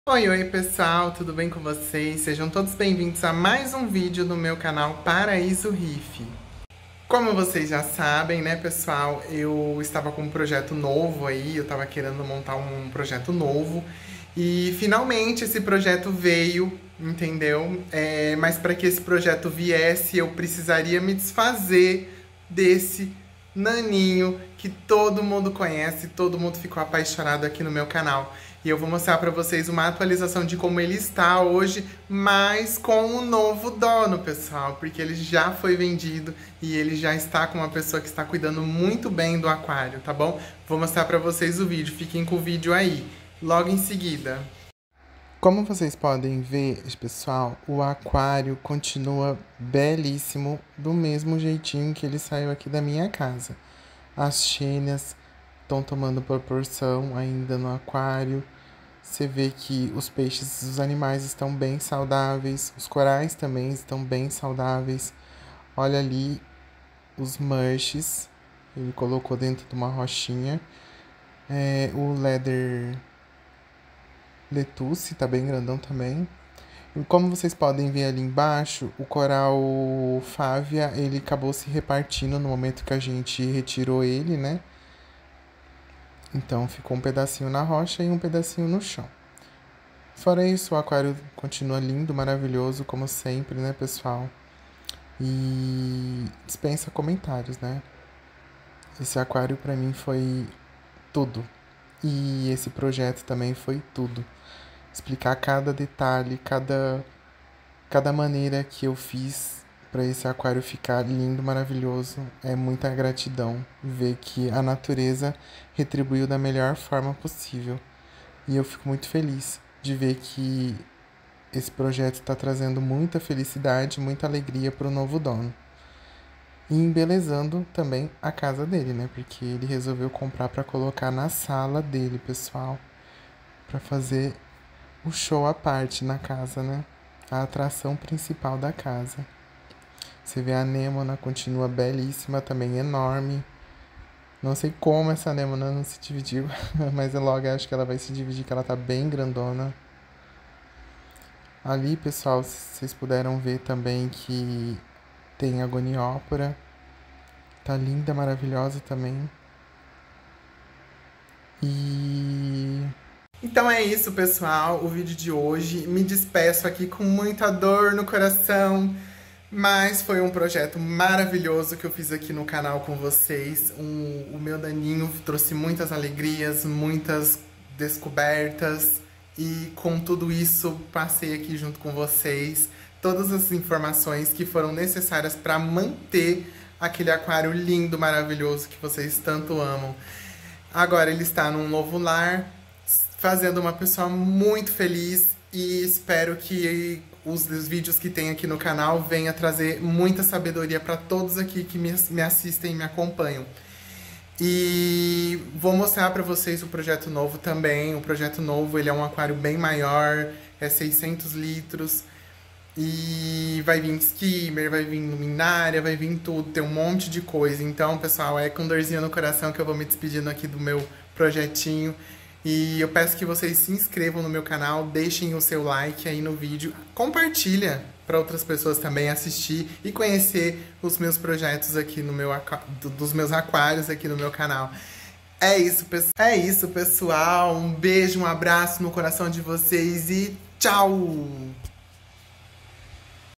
Oi, oi pessoal, tudo bem com vocês? Sejam todos bem-vindos a mais um vídeo do meu canal Paraíso Riff. Como vocês já sabem, né, pessoal, eu estava com um projeto novo aí, eu estava querendo montar um projeto novo e finalmente esse projeto veio, entendeu? Mas para que esse projeto viesse, eu precisaria me desfazer desse naninho que todo mundo conhece, todo mundo ficou apaixonado aqui no meu canal. E eu vou mostrar para vocês uma atualização de como ele está hoje, mas com um novo dono, pessoal, porque ele já foi vendido e ele já está com uma pessoa que está cuidando muito bem do aquário, tá bom? Vou mostrar para vocês o vídeo, fiquem com o vídeo aí, logo em seguida. Como vocês podem ver, pessoal, o aquário continua belíssimo, do mesmo jeitinho que ele saiu aqui da minha casa. As chênias estão tomando proporção ainda no aquário. Você vê que os peixes, os animais estão bem saudáveis, os corais também estão bem saudáveis. Olha ali os mushes, ele colocou dentro de uma rochinha. O leather lettuce tá bem grandão também. E como vocês podem ver ali embaixo, o coral fávia, ele acabou se repartindo no momento que a gente retirou ele, né? Então ficou um pedacinho na rocha e um pedacinho no chão. Fora isso, o aquário continua lindo, maravilhoso, como sempre, né, pessoal? E dispensa comentários, né? Esse aquário pra mim foi tudo. E esse projeto também foi tudo. Explicar cada detalhe, cada maneira que eu fiz para esse aquário ficar lindo, maravilhoso, é muita gratidão ver que a natureza retribuiu da melhor forma possível. E eu fico muito feliz de ver que esse projeto está trazendo muita felicidade, muita alegria para o novo dono. E embelezando também a casa dele, né? Porque ele resolveu comprar para colocar na sala dele, pessoal, para fazer o show à parte na casa, né? A atração principal da casa. Você vê a anêmona, continua belíssima, também enorme. Não sei como essa anêmona não se dividiu, mas logo acho que ela vai se dividir, que ela tá bem grandona. Ali, pessoal, vocês puderam ver também que tem agoniópora. Tá linda, maravilhosa também. Então é isso, pessoal, o vídeo de hoje. Me despeço aqui com muita dor no coração, mas foi um projeto maravilhoso que eu fiz aqui no canal com vocês. O meu daninho trouxe muitas alegrias, muitas descobertas e com tudo isso passei aqui junto com vocês todas as informações que foram necessárias para manter aquele aquário lindo, maravilhoso que vocês tanto amam. Agora ele está num novo lar, fazendo uma pessoa muito feliz e espero que os vídeos que tem aqui no canal venham trazer muita sabedoria para todos aqui que me assistem e me acompanham. E vou mostrar para vocês o projeto novo também. O projeto novo, ele é um aquário bem maior, é 600 litros. E vai vir skimmer, vai vir luminária, vai vir tudo, tem um monte de coisa. Então, pessoal, é com dorzinha no coração que eu vou me despedindo aqui do meu projetinho. E eu peço que vocês se inscrevam no meu canal, deixem o seu like aí no vídeo, compartilha para outras pessoas também assistir e conhecer os meus projetos aqui no meu dos meus aquários aqui no meu canal. É isso, pessoal. Um beijo, um abraço no coração de vocês e tchau!